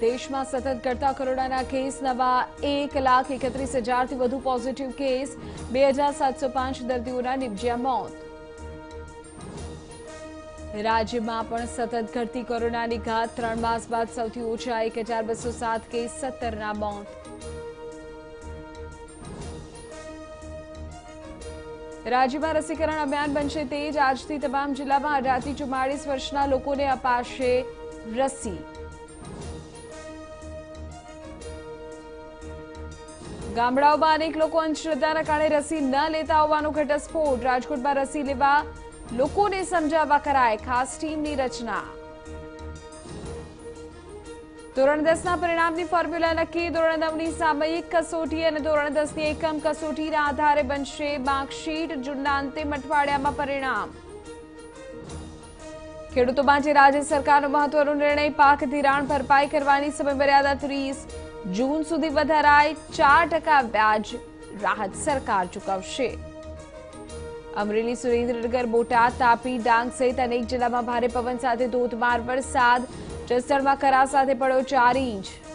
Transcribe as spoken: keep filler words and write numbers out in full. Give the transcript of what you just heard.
દેશમાં સતત ઘટતા કોરોનાના કેસ નવા એક લાખ એકત્રીસ હજારથી વધુ પોઝિટિવ કેસ, બે હજાર સાતસો પાંચ દર્દીઓના નિપજ્યા મોત. રાજ્યમાં પણ સતત ઘટતી કોરોનાની ઘાત, ત્રણ માસ બાદ સૌથી ઓછા એક હજાર બસો સાત કેસ, સત્તરના મોત. રાજ્યમાં રસીકરણ અભિયાન બનશે તેજ. આજથી તમામ જિલ્લામાં અઢારથી ચુમ્માળીસ વર્ષના લોકોને અપાશે રસી. ગામડાઓમાં અનેક લોકો અંધશ્રદ્ધાના કારણે રસી ન લેતા હોવાનો ઘટસ્ફોટ. રાજકોટમાં રસી લેવા લોકોને સમજાવવા કરાય ખાસ ટીમની રચના. ધોરણ દસના પરિણામની ફોર્મ્યુલા નક્કી. ધોરણ નવની સામયિક કસોટી અને ધોરણ દસની એકમ કસોટીના આધારે બનશે માર્કશીટ. જૂનના અંતિમ અઠવાડિયામાં પરિણામ. ખેડૂતો માટે રાજ્ય સરકારનો મહત્વનો નિર્ણય. પાક ધિરાણ ભરપાઈ કરવાની સમયમર્યાદા ત્રીસ જૂન સુધી વધારાય. ચાર ટકા વ્યાજ રાહત સરકાર ચૂકવશે. અમરેલી, સુરેન્દ્રનગર, બોટાદ, તાપી, ડાંગ સહિત અનેક જિલ્લામાં ભારે પવન સાથે ધોધમાર વરસાદ. જસદણમાં કરા સાથે પડ્યો ચાર ઇંચ.